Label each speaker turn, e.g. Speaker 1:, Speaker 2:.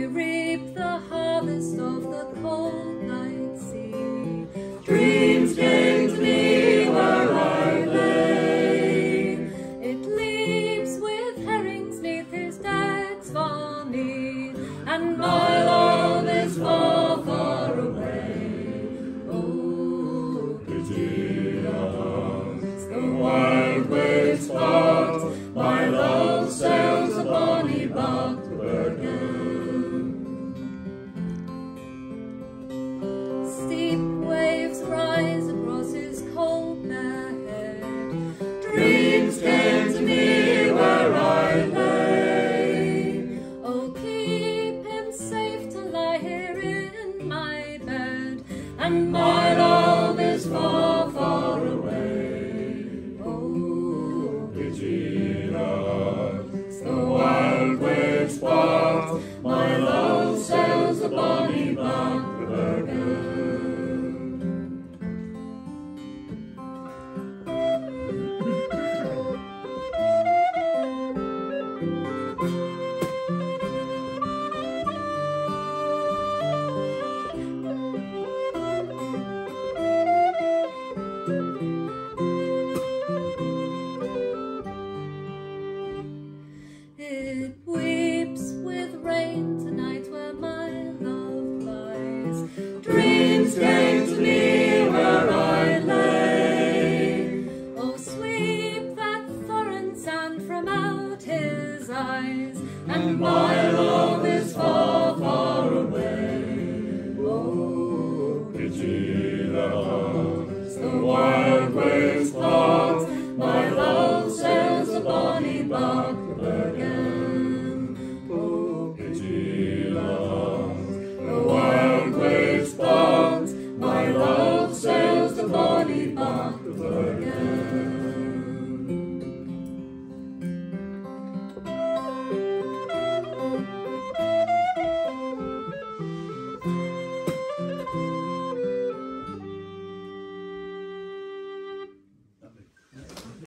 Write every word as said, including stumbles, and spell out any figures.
Speaker 1: we reap the harvest of the cold night sea. Dreams came to me where I lay. It leaps with herrings neath his decks for me, and my love is far, far away. Oh, pity us, the wild waves part, my love sails a Bonny Barque the Bergen. Steep waves rise across his cold bare head. Dreams came to me where I lay. Oh, keep him safe till I hear in my bed, and my love is far, far away. Oh, pity us, the wild waves part, my love sails a Bonny Barque the Bergen. It weeps with rain tonight where my love lies. Dreams came to me where I lay. Oh, sweep that foreign sand from out his eyes, and my love is far, far away. Oh, pity us, the wild waves part, my love sails a Bonny Barque the Bergen.